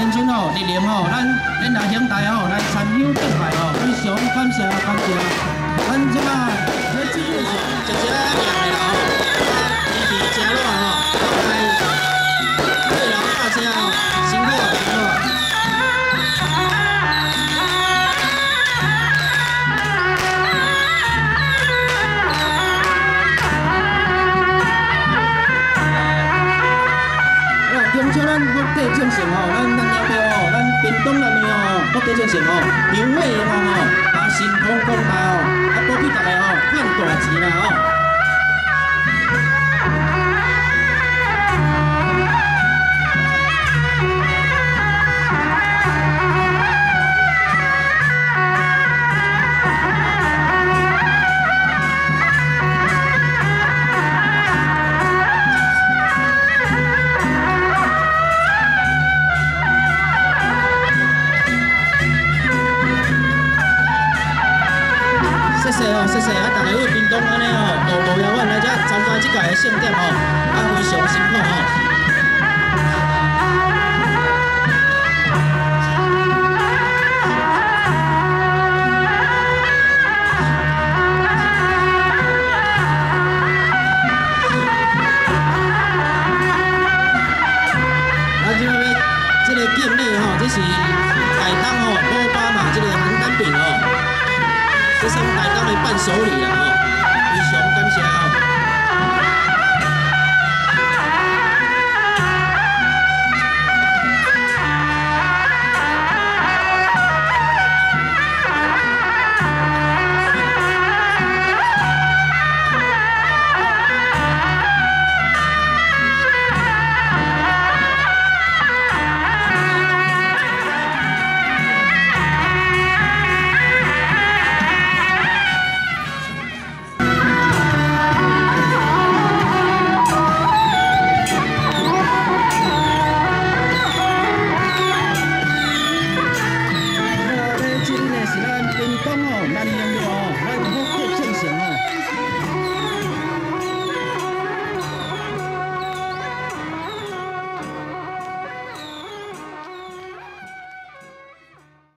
青春吼，热烈吼，咱来兄弟吼来参与敬拜吼，非常感谢感谢。咱即马要进入直接亮的啦吼，天气真热吼，来对老大家吼，辛苦辛苦。 恭祝咱国家正成吼，咱了吼，咱屏东内面吼，国家正成吼，牛尾吼，新丰广大吼，保庇大家吼，赚大钱啦吼。 谢谢大家为屏东安尼吼，无遥远来遮参加即届的盛典吼，非常辛苦吼。咱即摆要即个敬礼吼，这是台东吼奥巴马即个邯郸饼吼。 这是台东的伴手礼啦吼，非常。